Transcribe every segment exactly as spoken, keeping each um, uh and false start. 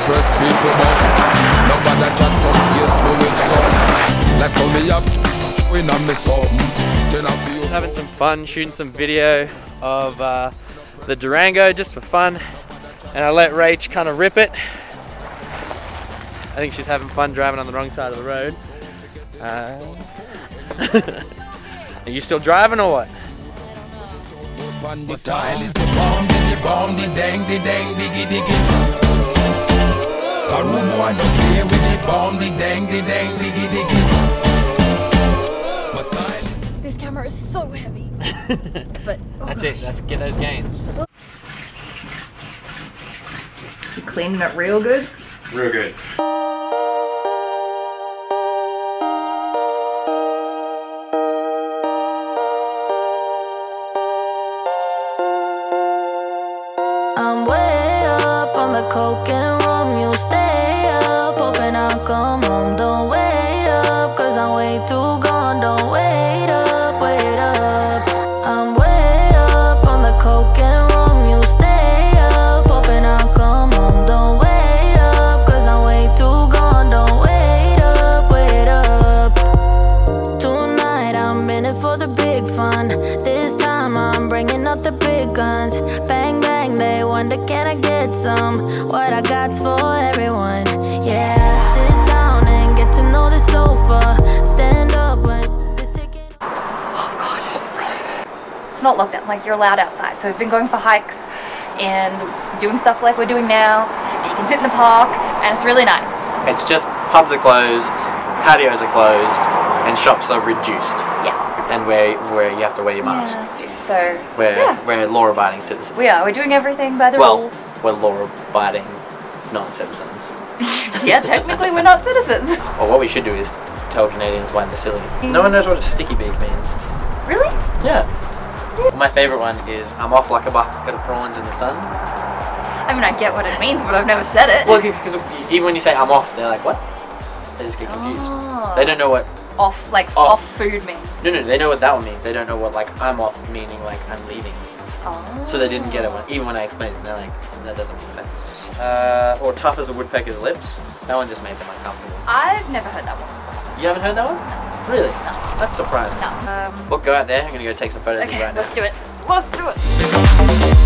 impress people, but nobody chat come face me with some. Like how me have when I'm something. Then I feel just having some fun, shooting some video of uh, the Durango just for fun, and I let Rach kind of rip it. I think she's having fun driving on the wrong side of the road. Uh, are you still driving or what? the style is the bomb, the bomb, the dang, the dang, diggy, diggy. A room boy no play with the bomb, the dang, the dang, diggy, diggy. My style is... This camera is so heavy. But oh that's gosh. it. Let's get those gains. You cleaning it real good? Real good. I'm way up on the coke and rum. You stay up, hoping I'll come home. Don't wait up, cause I'm way too gone. Don't wait up, wait up. I'm way up on the coke and rum. You stay up, hoping I'll come home. Don't wait up, cause I'm way too gone. Don't wait up, wait up. Tonight I'm in it for the big fun. This time I'm bringing out the big guns. Bang bang, they wonder can I get some? What I got's for everyone. Yeah, sit down and get to know the sofa. Stand up when it's taking. Oh god, it's, it's not locked down, like you're allowed outside. So we've been going for hikes and doing stuff like we're doing now. And you can sit in the park and it's really nice. It's just pubs are closed, patios are closed, and shops are reduced. Yeah. And where where you have to wear your mask. Yeah. So We're, yeah. we're law-abiding citizens. We are. We're doing everything by the well, rules. we're law-abiding non-citizens. Yeah, technically we're not citizens. Well, what we should do is tell Canadians why they're silly. No one knows what a sticky beak means. Really? Yeah. My favourite one is, I'm off like a bucket of prawns in the sun. I mean, I get what it means, but I've never said it. Well, because even when you say I'm off, they're like, what? They just get confused. Oh. They don't know what... Off, like Off. off food means. No, no, they know what that one means. They don't know what, like, I'm off meaning, like, I'm leaving means. Oh. So they didn't get it when, even when I explained it. They're like, that doesn't make sense. Uh, or tough as a woodpecker's lips. That one just made them uncomfortable. I've never heard that one. You haven't heard that one? Really? No. That's surprising. No. Um, We'll go out there. I'm gonna go take some photos of okay, you right now. let's do it. Let's do it.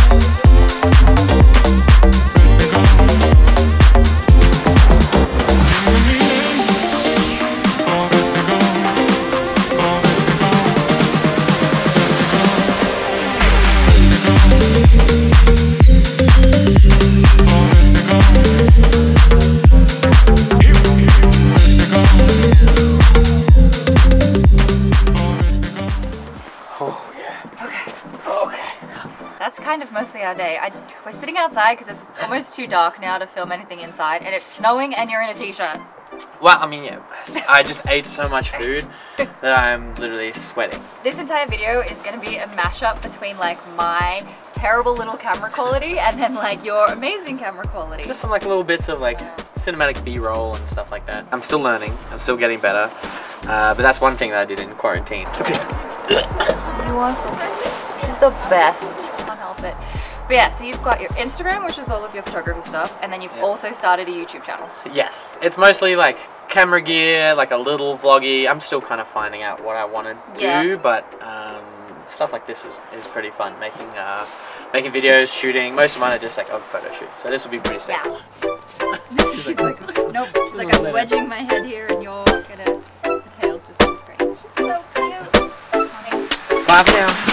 That's kind of mostly our day. I, we're sitting outside because it's almost too dark now to film anything inside, and it's snowing and you're in a t-shirt. Well, I mean, yeah, I just ate so much food that I'm literally sweating. This entire video is going to be a mashup between like my terrible little camera quality and then like your amazing camera quality. Just some like little bits of like cinematic B-roll and stuff like that. I'm still learning. I'm still getting better. Uh, but that's one thing that I did in quarantine. You are so pretty. She's the best. Can't help it. But yeah, so you've got your Instagram, which is all of your photography stuff, and then you've yep. also started a YouTube channel. Yes, it's mostly like camera gear, like a little vloggy. I'm still kind of finding out what I want to do, yeah. but um, stuff like this is, is pretty fun. Making uh, making videos, shooting. Most of mine are just like of photo shoots, so this will be pretty sick. Yeah. She's, She's like, like, nope. She's like, I'm wedging my head here, and you're gonna. The tail's just on the screen. She's so cute. Honey. Bye for now.